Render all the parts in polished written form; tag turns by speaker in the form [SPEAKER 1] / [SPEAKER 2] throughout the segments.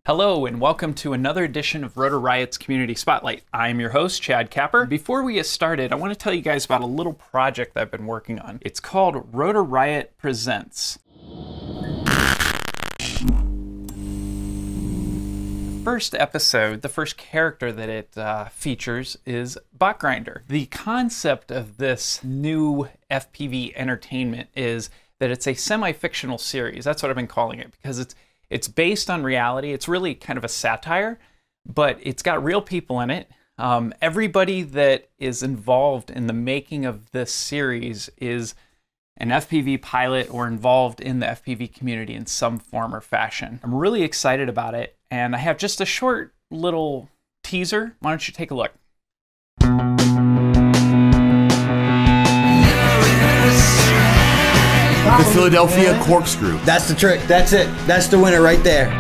[SPEAKER 1] Hello and welcome to another edition of Rotor Riot's Community Spotlight. I'm your host, Chad Capper. Before we get started, I want to tell you guys about a little project that I've been working on. It's called Rotor Riot Presents. First episode, the first character that it features is Bot Grinder. The concept of this new FPV entertainment is that it's a semi-fictional series. That's what I've been calling it because it's based on reality. It's really kind of a satire, but it's got real people in it. Everybody that is involved in the making of this series is an FPV pilot or involved in the FPV community in some form or fashion. I'm really excited about it, and I have just a short little teaser. Why don't you take a look?
[SPEAKER 2] The Philadelphia Corkscrew.
[SPEAKER 3] That's the trick. That's it. That's the winner right there.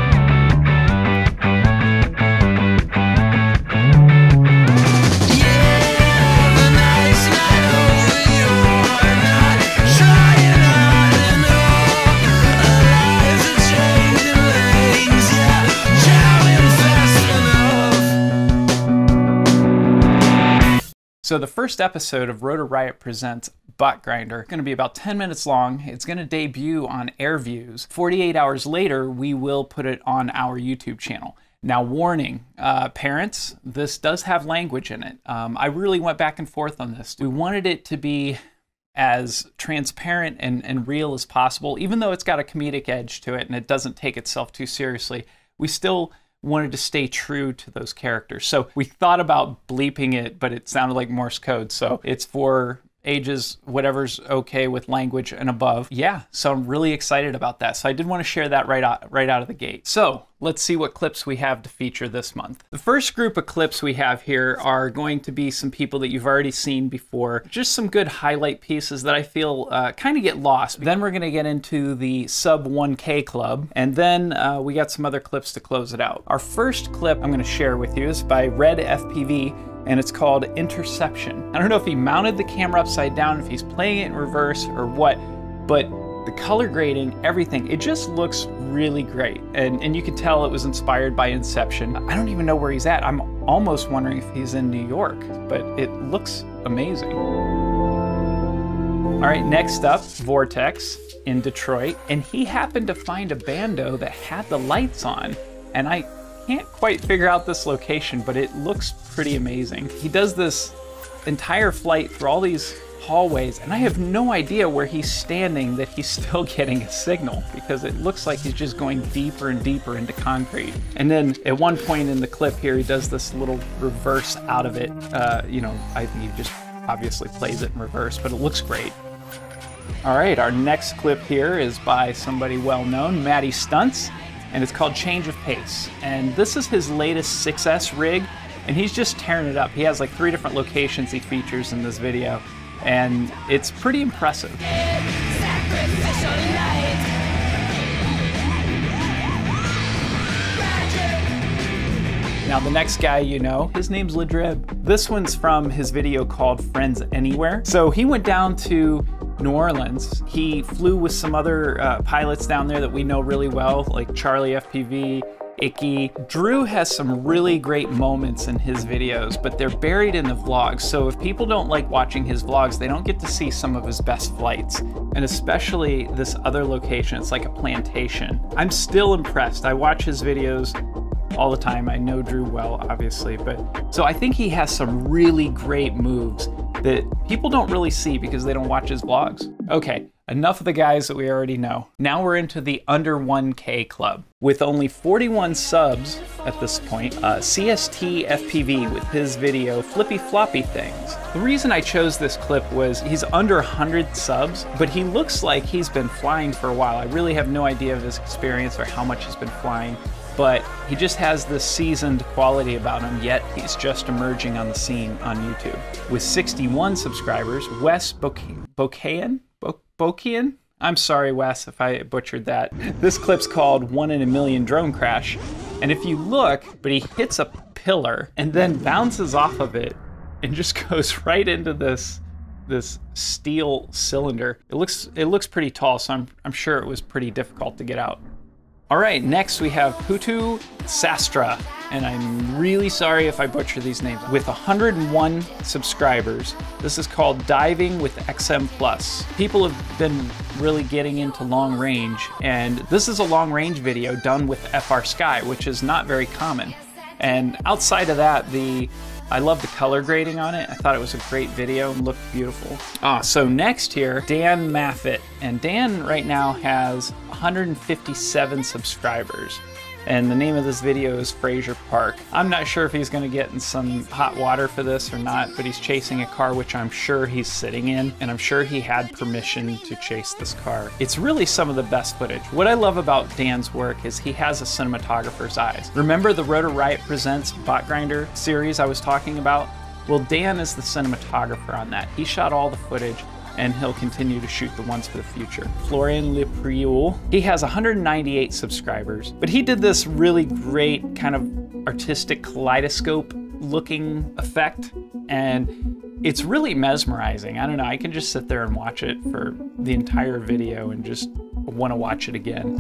[SPEAKER 1] So the first episode of Rotor Riot Presents Bot Grinder is going to be about 10 minutes long. It's going to debut on AirViews. 48 hours later, we will put it on our YouTube channel. Now, warning, parents, this does have language in it. I really went back and forth on this. We wanted it to be as transparent and real as possible. Even though it's got a comedic edge to it and it doesn't take itself too seriously, we still wanted to stay true to those characters. So we thought about bleeping it, but it sounded like Morse code. So it's for ages, whatever's okay with language and above. Yeah, so I'm really excited about that. So I did want to share that right out of the gate. So let's see what clips we have to feature this month. The first group of clips we have here are going to be some people that you've already seen before. Just some good highlight pieces that I feel kind of get lost. Then we're going to get into the sub 1K club, and then we got some other clips to close it out. Our first clip I'm going to share with you is by Red FPV, and it's called Interception. I don't know if he mounted the camera upside down, if he's playing it in reverse or what, but the color grading, everything, it just looks really great. And you can tell it was inspired by Inception. I don't even know where he's at. I'm almost wondering if he's in New York, but it looks amazing. All right, next up, Vortex in Detroit. And he happened to find a bando that had the lights on, and I can't quite figure out this location, but it looks pretty amazing. He does this entire flight through all these hallways, and I have no idea where he's standing that he's still getting a signal, because it looks like he's just going deeper and deeper into concrete. And then at one point in the clip here, he does this little reverse out of it. You know, I think he just obviously plays it in reverse, but it looks great. All right, our next clip here is by somebody well-known, Matty Stunts, and it's called Change of Pace. And this is his latest 6S rig, and he's just tearing it up. He has like 3 different locations he features in this video, and it's pretty impressive. Now the next guy, you know, his name's Ledrib. This one's from his video called Friends Anywhere. So he went down to New Orleans. He flew with some other pilots down there that we know really well, like Charlie FPV, Icky. Drew has some really great moments in his videos, but they're buried in the vlogs. So if people don't like watching his vlogs, they don't get to see some of his best flights. And especially this other location, it's like a plantation. I'm still impressed. I watch his videos all the time. I know Drew well, obviously, but so I think he has some really great moves that people don't really see because they don't watch his vlogs. Okay, enough of the guys that we already know. Now we're into the under 1K club. With only 41 subs at this point, CST FPV with his video Flippy Floppy Things. The reason I chose this clip was he's under 100 subs, but he looks like he's been flying for a while. I really have no idea of his experience or how much he's been flying, but he just has this seasoned quality about him, yet he's just emerging on the scene on YouTube. With 61 subscribers, Wes Bokian? I'm sorry, Wes, if I butchered that. This clip's called 1 in a Million Drone Crash, and if you look, but he hits a pillar and then bounces off of it and just goes right into this steel cylinder. It looks pretty tall, so I'm sure it was pretty difficult to get out. All right, next we have Putu Sastra, and I'm really sorry if I butcher these names. With 101 subscribers, this is called Diving with XM Plus. People have been really getting into long range, and this is a long range video done with FR Sky, which is not very common. And outside of that, I love the color grading on it. I thought it was a great video and looked beautiful. So next here, Dan Maffett. And Dan right now has 157 subscribers. And the name of this video is Fraser Park. I'm not sure if he's gonna get in some hot water for this or not, but he's chasing a car which I'm sure he's sitting in, and I'm sure he had permission to chase this car. It's really some of the best footage. What I love about Dan's work is he has a cinematographer's eyes. Remember the Rotor Riot Presents Bot Grinder series I was talking about? Well, Dan is the cinematographer on that. He shot all the footage, and he'll continue to shoot the ones for the future. Florian Lepriul, he has 198 subscribers, but he did this really great kind of artistic kaleidoscope looking effect, and it's really mesmerizing. I don't know, I can just sit there and watch it for the entire video and just want to watch it again.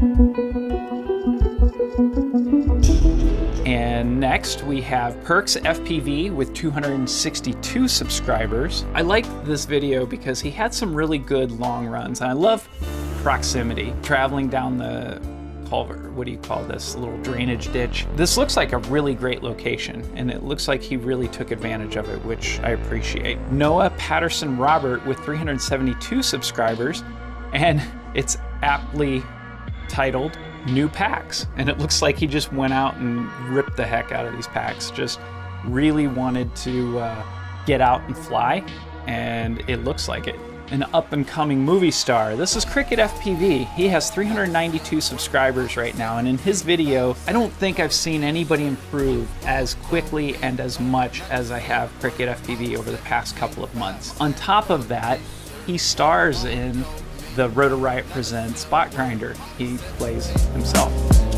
[SPEAKER 1] And next we have Perks FPV with 262 subscribers. I liked this video because he had some really good long runs, and I love proximity, traveling down the culvert, what do you call this, little drainage ditch. This looks like a really great location, and it looks like he really took advantage of it, which I appreciate. Noah Patterson Robert with 372 subscribers, and it's aptly titled New Packs, and it looks like he just went out and ripped the heck out of these packs. Just really wanted to get out and fly, and it looks like it. An up-and-coming movie star. This is Cricket FPV. He has 392 subscribers right now, and in his video, I don't think I've seen anybody improve as quickly and as much as I have Cricket FPV over the past couple of months. On top of that, he stars in the Rotor Riot Presents Bot Grinder. He plays himself.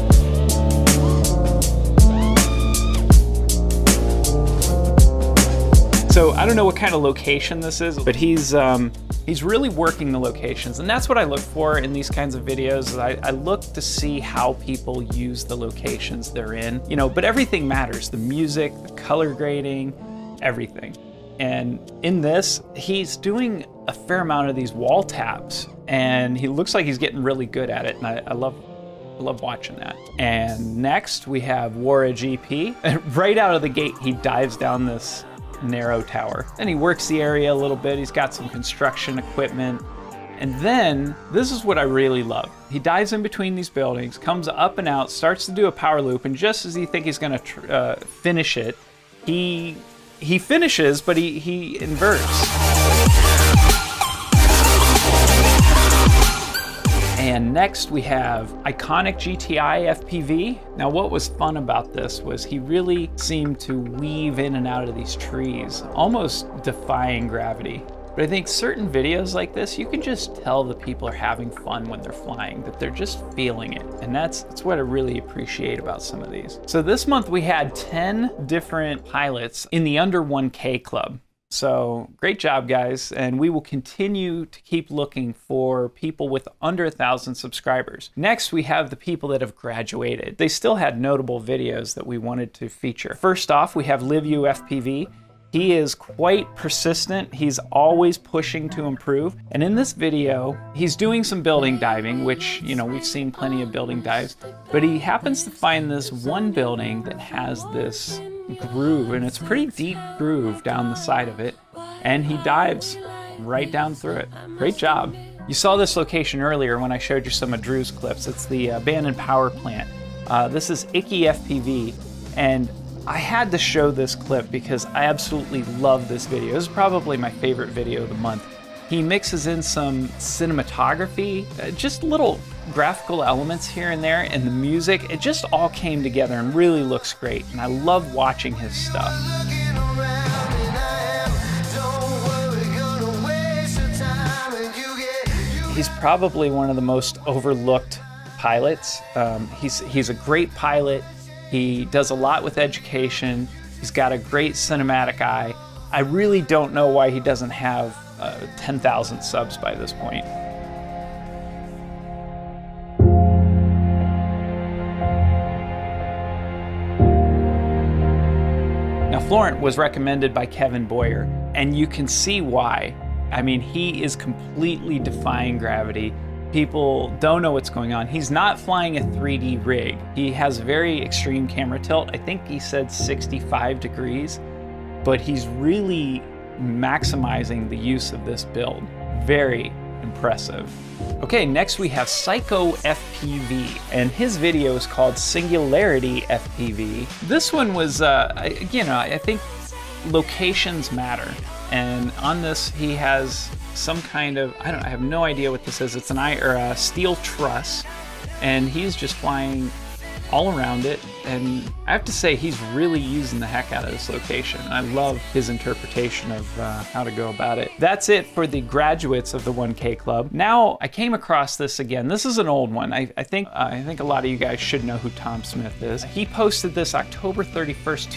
[SPEAKER 1] So I don't know what kind of location this is, but he's really working the locations, and that's what I look for in these kinds of videos. I look to see how people use the locations they're in, you know, but everything matters. The music, the color grading, everything. And in this, he's doing a fair amount of these wall taps, and he looks like he's getting really good at it, and I love watching that. And next we have Wara GP. Right out of the gate, he dives down this narrow tower. Then he works the area a little bit. He's got some construction equipment. And then, this is what I really love. He dives in between these buildings, comes up and out, starts to do a power loop, and just as you think he's gonna finish it, he finishes, but he inverts. And next we have Iconic GTI FPV. Now what was fun about this was he really seemed to weave in and out of these trees, almost defying gravity. But I think certain videos like this, you can just tell the people are having fun when they're flying, that they're just feeling it. And that's what I really appreciate about some of these. So this month we had 10 different pilots in the under 1K club. So great job, guys, and we will continue to keep looking for people with under 1,000 subscribers. Next, we have the people that have graduated. They still had notable videos that we wanted to feature. First off, we have LiveU FPV. He is quite persistent. He's always pushing to improve. And in this video, he's doing some building diving, which, you know, we've seen plenty of building dives, but he happens to find this one building that has this groove, and it's a pretty deep groove down the side of it, and he dives right down through it. Great job. You saw this location earlier when I showed you some of Drew's clips. It's the abandoned power plant. This is Icky FPV, and I had to show this clip because I absolutely love this video. This is probably my favorite video of the month. He mixes in some cinematography, just little graphical elements here and there, and the music. It just all came together and really looks great, and I love watching his stuff. He's probably one of the most overlooked pilots. He's a great pilot. He does a lot with education. He's got a great cinematic eye. I really don't know why he doesn't have 10,000 subs by this point. Florent was recommended by Kevin Boyer, and you can see why. I mean, he is completely defying gravity. People don't know what's going on. He's not flying a 3D rig. He has very extreme camera tilt. I think he said 65 degrees, but he's really maximizing the use of this build. Very impressive. Okay, next we have Psycho FPV, and his video is called Singularity FPV. This one was, I think locations matter. And on this, he has some kind of, I have no idea what this is. It's a steel truss, and he's just flying all around it. And I have to say, he's really using the heck out of this location. I love his interpretation of how to go about it. That's it for the graduates of the 1K Club. Now, I came across this again. This is an old one. I think a lot of you guys should know who Tom Smith is. He posted this October 31st,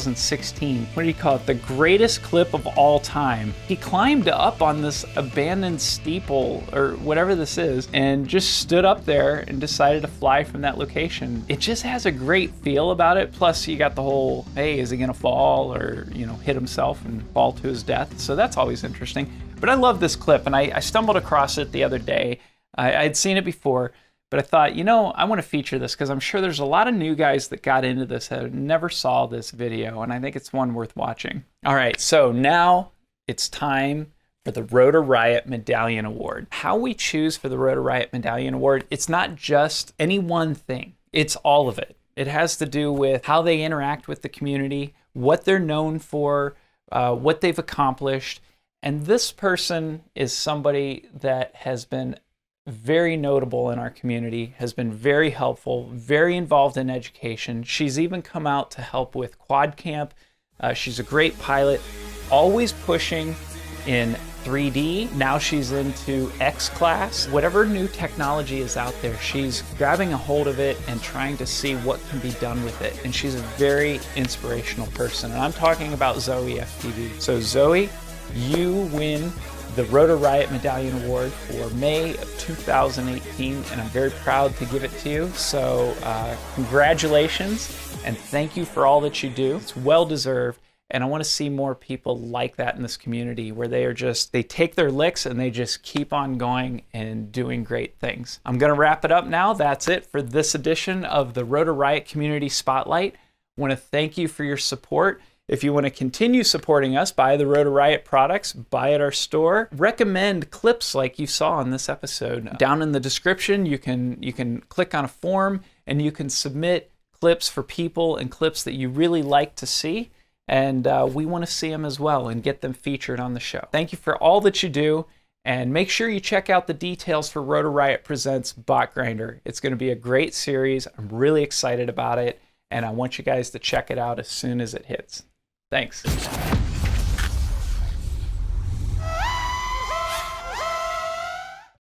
[SPEAKER 1] 2016. What do you call it? The greatest clip of all time. He climbed up on this abandoned steeple, or whatever this is, and just stood up there and decided to fly from that location. It just has a great feel about it. Plus you got the whole, hey, is he gonna fall or, hit himself and fall to his death? So that's always interesting. But I love this clip, and I stumbled across it the other day. I had seen it before, but I thought, I want to feature this because I'm sure there's a lot of new guys that got into this that never saw this video, and I think it's one worth watching. All right, so now it's time for the Rotor Riot Medallion Award. How we choose for the Rotor Riot Medallion Award, it's not just any one thing. It's all of it. It has to do with how they interact with the community, what they're known for, what they've accomplished. And this person is somebody that has been very notable in our community, has been very helpful, very involved in education. She's even come out to help with Quad Camp. She's a great pilot, always pushing in 3D. Now she's into X-Class. Whatever new technology is out there, she's grabbing a hold of it and trying to see what can be done with it. And she's a very inspirational person. And I'm talking about Zoe FPV. So Zoe, you win the Rotor Riot Medallion Award for May of 2018, and I'm very proud to give it to you. So congratulations, and thank you for all that you do. It's well deserved. And I want to see more people like that in this community, where they take their licks and they just keep on going and doing great things. I'm going to wrap it up now. That's it for this edition of the Rotor Riot Community Spotlight. I want to thank you for your support. If you want to continue supporting us, buy the Rotor Riot products, buy at our store. Recommend clips like you saw in this episode. Down in the description, you can click on a form and you can submit clips for people and clips that you really like to see. And we want to see them as well and get them featured on the show. Thank you for all that you do, and make sure you check out the details for Rotor Riot Presents Bot Grinder. It's going to be a great series. I'm really excited about it, and I want you guys to check it out as soon as it hits. Thanks.